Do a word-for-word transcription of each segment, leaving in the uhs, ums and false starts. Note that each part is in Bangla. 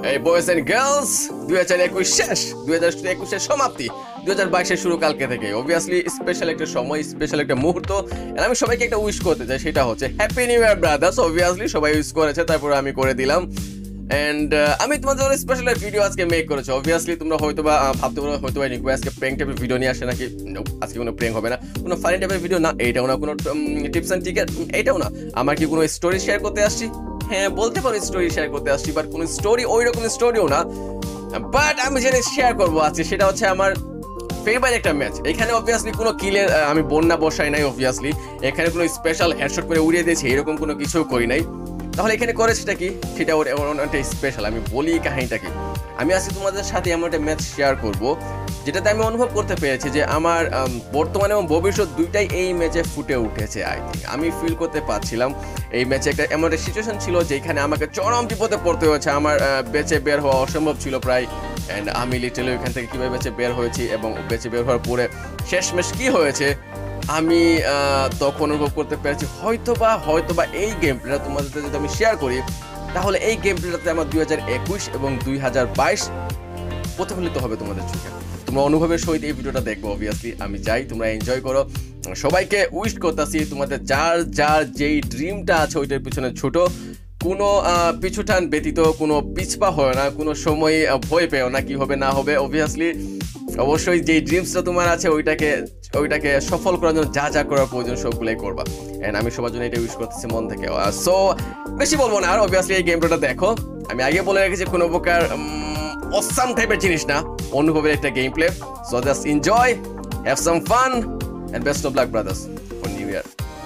এই বয়েজ এন্ড গার্লস দুই হাজার একুশ শেষ, দুই হাজার একুশের সমাপ্তি, দুই হাজার বাইশের শুরু কালকে থেকে। অবভিয়াসলি স্পেশাল একটা সময়, স্পেশাল একটা মুহূর্ত। আমি সবাইকে একটা উইশ করতে চাই, সেটা হচ্ছে happy new year brothers. Obviously সবাই উইশ করেছে, তারপরে আমি করে দিলাম। এন্ড আমি তোমাদের স্পেশাল ভিডিও আজকে মেক করেছি। অবভিয়াসলি তোমরা হয়তো বা ভাবতে পারো হয়তো বা নিকো আজকে প্র্যাঙ্ক টাইপের ভিডিও নিয়ে আসে নাকি। আজকে কোনো প্র্যাঙ্ক হবে না, কোনো ফানি টাইপের ভিডিও না, এইটাও না, কোনো টিপস অ্যান্ড ট্রিক এইটাও না। আমার কি কোনো স্টোরি শেয়ার করতে আসছি? হ্যাঁ বলতে পারো স্টোরি শেয়ার করতে আসছি, বাট কোনো স্টোরি ওই রকম স্টোরিও না। বাট আমি যেটা শেয়ার করবো আজকে সেটা হচ্ছে আমার ফেভারিট একটা ম্যাচ। এখানে অবভিয়াসলি কোনো কিলের আমি বন্যা বসাই নাই, অবভিয়াসলি এখানে কোনো স্পেশাল হেডশট করে উড়িয়ে দিয়েছি এরকম কোনো কিছু করি নাই। তাহলে এখানে করে সেটা কি, সেটা অনেকটা স্পেশাল। আমি বলি কাহিনীটা কি। আমি আজকে তোমাদের সাথে এমন একটা ম্যাচ শেয়ার করব যেটাতে আমি অনুভব করতে পেরেছি যে আমার বর্তমানে এবং ভবিষ্যৎ দুইটাই এই ম্যাচে ফুটে উঠেছে। আই থিঙ্ক আমি ফিল করতে পারছিলাম এই ম্যাচে একটা এমন একটা সিচুয়েশন ছিল যেখানে আমাকে চরম বিপদে পড়তে হয়েছে। আমার বেঁচে বের হওয়া অসম্ভব ছিল প্রায়। অ্যান্ড আমি লিটারালি ওইখান থেকে কীভাবে বেঁচে বের হয়েছি এবং বেঁচে বের হওয়ার পরে শেষমেশ কী হয়েছে আমি তখন অনুভব করতে পেরেছি। হয়তোবা হয়তোবা এই গেম প্লেটা তোমাদের সাথে যদি আমি শেয়ার করি তাহলে এই গেম প্লেটাতে আমার দুই হাজার একুশ এবং দুই হাজার বাইশ প্রতিফলিত হবে তোমাদের চোখে। তোমরা অনুভবের সহিত এই ভিডিওটা দেখবো। অবভিয়াসলি আমি চাই তোমরা এনজয় করো। সবাইকে উইশ করতেছি তোমাদের যার যার যেই ড্রিমটা আছে ওইটার পিছনে ছোটো, কোনো পিছুটান ব্যতীত কোনো পিছপা হয় না, কোনো সময় ভয় পেও না কি হবে না হবে। অবভিয়াসলি অবশ্যই যেই ড্রিমসটা তোমার আছে ওইটাকে ওইটাকে সফল করার জন্য যা যা করার প্রয়োজন সবগুলোই করবা। অ্যান্ড আমি সবার জন্য এটা উইশ করতেছি মন থেকে। সো বেশি বলবো না আর, অবভিয়াসলি এই গেমটা দেখো। আমি আগে বলে রেখেছি কোনো প্রকার অসাম টাইপের জিনিস না, অনুভবের একটা game play. So just enjoy, have some fun and best of luck brothers for new year.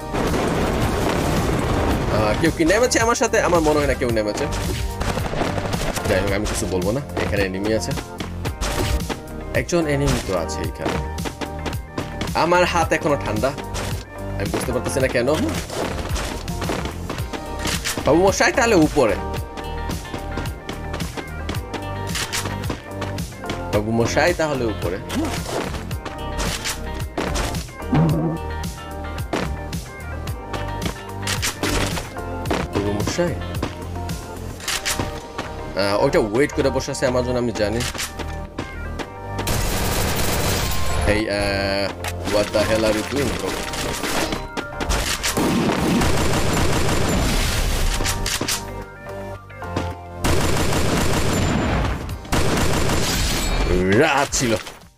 কেউ কি নেমেছে আমার সাথে? আমার মনে হয় না কেউ নেমেছে। যাই হোক আমি কিছু বলবো না। এখানে এনিমি আছে, একজন এনিমি তো আছে এখানে। আমার হাত এখনো ঠান্ডা, আমি বুঝতে পারতেছি না কেন। বাবু মশাই তাহলে উপরে, বাবু মশাই তাহলে উপরে। বাবু মশাই ওইটা ওয়েট করে বসে আছে আমার জন্য, আমি জানি। Hey, uh, what the hell are you doing, bro? রাত ছিল।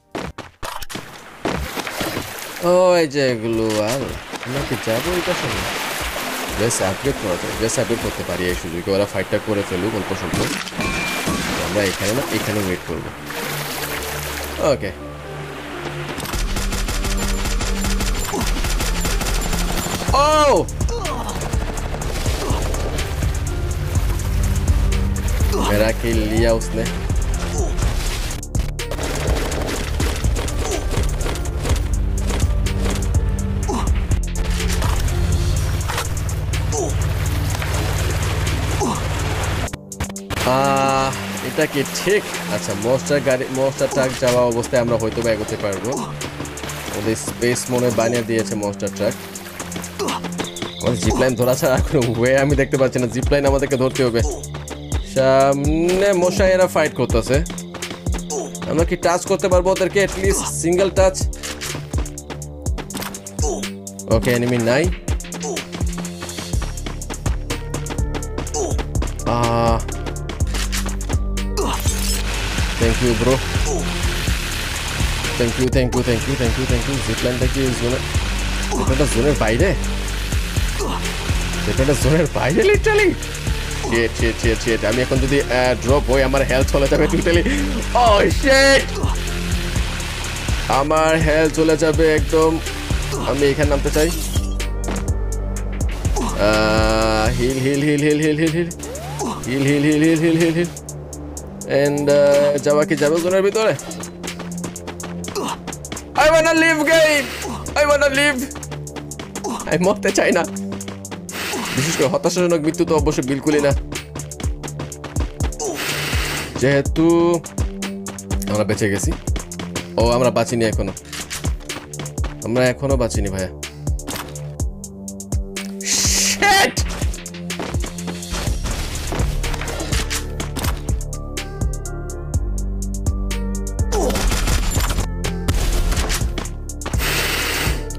ওই যে গ্লোয়াল, আমরা কি যাবো এটা সঙ্গে? ড্রেস আপগ্রেড করা যায়, ড্রেস আপগ্রেড করতে পারি এই সুযোগে। ওরা ফাইটটা করে ফেলুক অল্প স্বল্প, আমরা এখানে না এখানে ওয়েট করবো। ওকে Oh! मेरा किल लिया उसने। এটা কি ঠিক? আচ্ছা মনস্টার গাড়ি মনস্টার ট্রাক যাওয়া অবস্থায় আমরা হয়তো বা এগোতে পারবো। ওদের স্পেস মনে বানিয়ে দিয়েছে মনস্টার ট্রাক। জিপলাইন ধরা ছাড়া কোনো ওয়ে আমি দেখতে পাচ্ছি না। জিপলাইন আমাদেরকে ধরতে হবে। সামনে মশাইয়েরা ফাইট করতেছে, আমরা কি টাচ করতে পারবো ওদেরকে? At least single touch. Okay enemy নাই। Thank you bro, thank you thank you thank you thank you thank you. জিপলাইনটা কি জোনে, এটা জোনের বাইরে, এটা জোনের বাইরে literally. Shit shit shit shit. আমি এখন যদি ড্রপ হই আমার হেলথ চলে যাবে টোটালি। ও শিট, আমার হেলথ চলে যাবে একদম। আমি এখানে নামতে চাই। Heal heal heal heal heal heal heal heal heal heal heal heal heal heal and যাওয়া কি যাবে জোনের ভিতরে? I wanna live game, I wanna live. আমি মরতে চাই না। বিশেষ করে হতাশাজনক মৃত্যু তো অবশ্যই বিলকুলই না, যেহেতু আমরা বেঁচে গেছি। ও আমরা বাঁচিনি এখনো, আমরা এখনো বাঁচিনি ভাইয়া।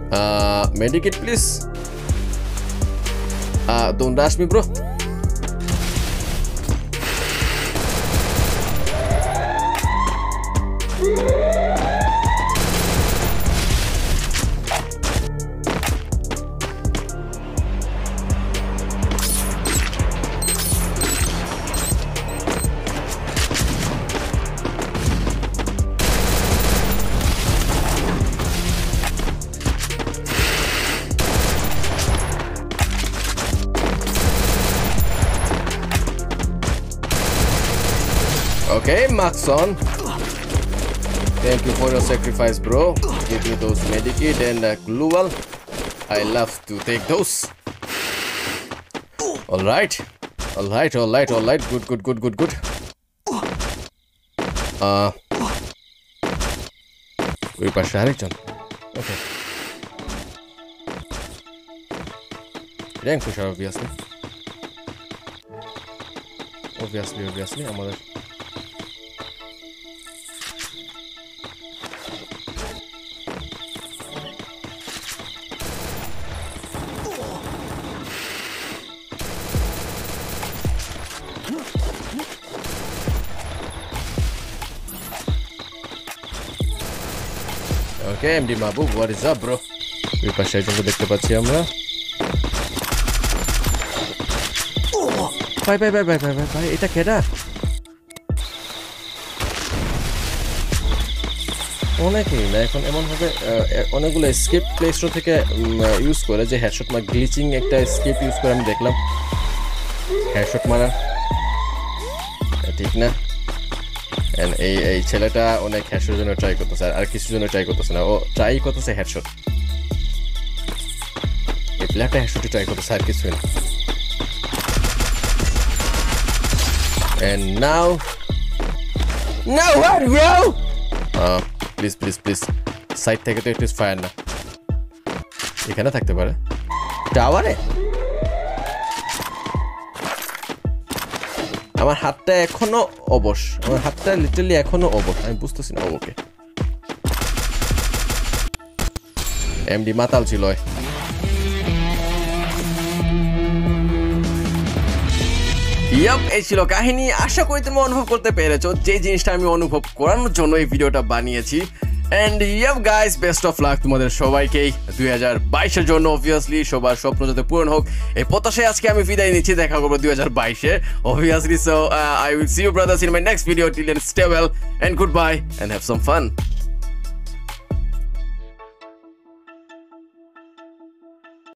Uh, medikit please. Uh, don't rush me, bro. Okay, Maxon. Thank you for your sacrifice, bro. Give me those medikit and uh, glue wall. I love to take those. All right, all right, all right, all right. Good, good, good, good, good. Uh, we pass John. Okay. Rank pusher, obviously. Obviously, obviously, I'm other. Okay, M D Mabu, what is up, bro? We pass একজনকে দেখতে পাচ্ছি আমরা। ভাই ভাই ভাই ভাই ভাই ভাই এটা কেডা? অনেকেই না এখন এমন ভাবে অনেকগুলো স্কিপ প্লে স্টোর থেকে ইউজ করে যে হেডশট মার গ্লিচিং একটা স্কিপ ইউজ করে আমি দেখলাম হেডশট মারা ঠিক না। এই এই ছেলেটা অনেক হেডশটের জন্য ট্রাই করতেছে আর কিছুর জন্য ট্রাই করতেছে না, ও ট্রাই করতেছে হেডশট। এই প্লেয়ারটা হেডশটই ট্রাই করতেছে আর কিছুই না। And now no what bro uh please please please side থেকে তো একটু ফায়ার না এখানে থাকতে পারে টাওয়ারে। আমার হাতটা এখনো অবশ, আমার হাতটা লিটারালি এখনো অবশ, আমি বুঝতেছি না। ওকে এমডি মাতাল ছিল। ইয়াপ, এই ছিল কাহিনী। আশা করি তুমি অনুভব করতে পেরেছো যে জিনিসটা আমি অনুভব করানোর জন্য এই ভিডিওটা বানিয়েছি। And yup guys, best of luck তোমাদের সবাইকেই দুই হাজার বাইশের জন্য। অবভিয়াসলি সবার স্বপ্ন যাতে পূরণ হোক এই প্রত্যাশায় আজকে আমি বিদায় নিচ্ছি। দেখা করবো দুই হাজার বাইশে obviously. So I will see you brothers in my next video. Till then stay well and good bye and have some fun.